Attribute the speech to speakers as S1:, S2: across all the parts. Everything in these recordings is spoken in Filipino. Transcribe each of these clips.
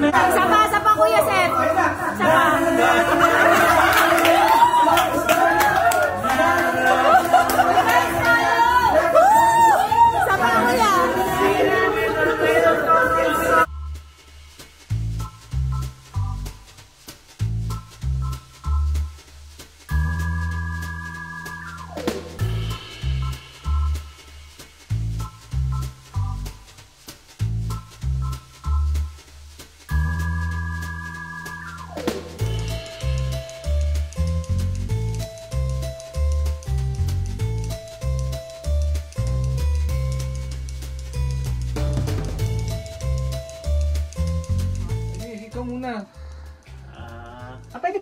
S1: Sapa Kuya Seth. Sapa. Sapa Kuya.
S2: Ikaw muna.
S3: Pwede.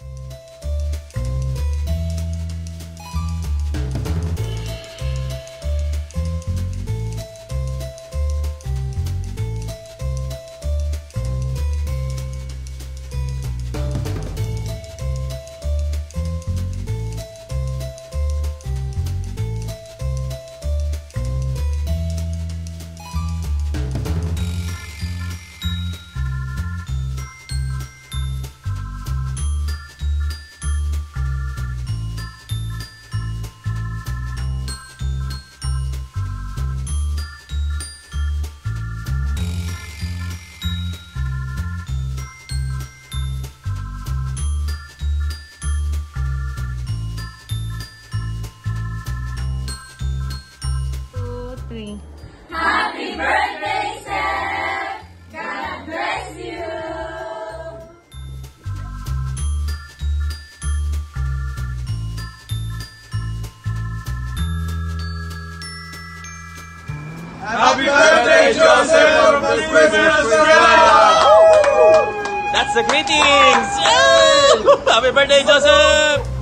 S1: Happy birthday, Seth! God bless you!
S4: Happy birthday, Joseph! From the Women Australia!
S5: That's the greetings! Yay! Happy birthday, Joseph!